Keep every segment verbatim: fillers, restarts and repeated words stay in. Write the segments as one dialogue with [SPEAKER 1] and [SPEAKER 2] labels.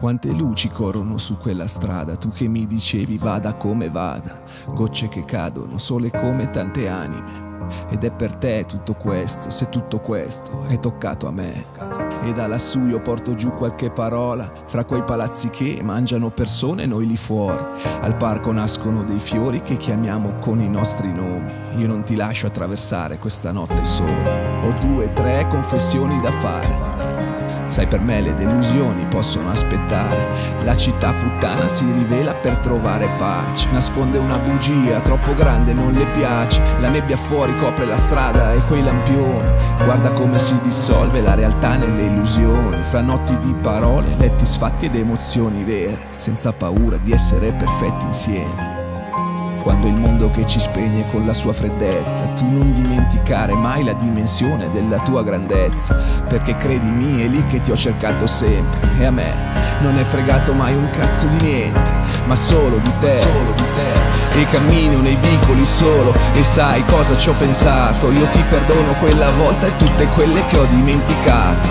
[SPEAKER 1] Quante luci corrono su quella strada, tu che mi dicevi vada come vada, gocce che cadono, sole come tante anime. Ed è per te tutto questo, se tutto questo è toccato a me. E da lassù io porto giù qualche parola, fra quei palazzi che mangiano persone noi lì fuori. Al parco nascono dei fiori che chiamiamo con i nostri nomi. Io non ti lascio attraversare questa notte sola. Ho due, tre confessioni da fare. Sai, per me le delusioni possono aspettare. La città puttana si rivela per trovare pace. Nasconde una bugia troppo grande, non le piace. La nebbia fuori copre la strada e quei lampioni. Guarda come si dissolve la realtà nelle illusioni. Fra notti di parole, letti sfatti ed emozioni vere, senza paura di essere perfetti insieme. Quando il mondo che ci spegne con la sua freddezza, tu non dimenticare mai la dimensione della tua grandezza, perché credimi è lì che ti ho cercato sempre. E a me non è fregato mai un cazzo di niente, ma solo di te, solo di te. E cammino nei vicoli solo, e sai cosa ci ho pensato? Io ti perdono quella volta e tutte quelle che ho dimenticato.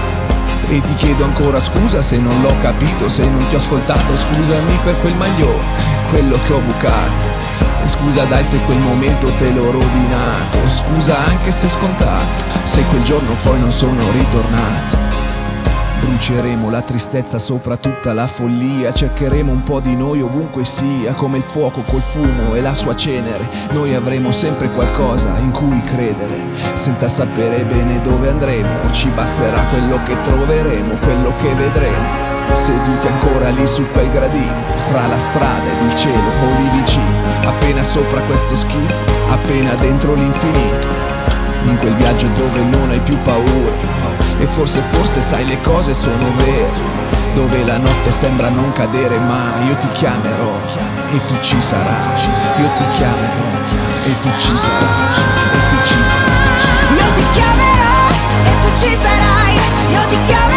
[SPEAKER 1] E ti chiedo ancora scusa se non l'ho capito, se non ti ho ascoltato. Scusami per quel maglione, quello che ho bucato. E scusa dai se quel momento te l'ho rovinato. Scusa anche se scontato, se quel giorno poi non sono ritornato. Bruceremo la tristezza sopra tutta la follia. Cercheremo un po' di noi ovunque sia, come il fuoco col fumo e la sua cenere. Noi avremo sempre qualcosa in cui credere, senza sapere bene dove andremo. Ci basterà quello che troveremo, quello che vedremo. Seduti ancora lì su quel gradino, fra la strada ed il cielo o lì vicino, appena sopra questo schifo, appena dentro l'infinito. In quel viaggio dove non hai più paura, e forse forse sai le cose sono vere, dove la notte sembra non cadere mai. Io ti chiamerò e tu ci sarai. Io ti chiamerò e tu ci sarai. E tu ci sarai.
[SPEAKER 2] Io ti chiamerò e tu ci sarai. Io ti chiamerò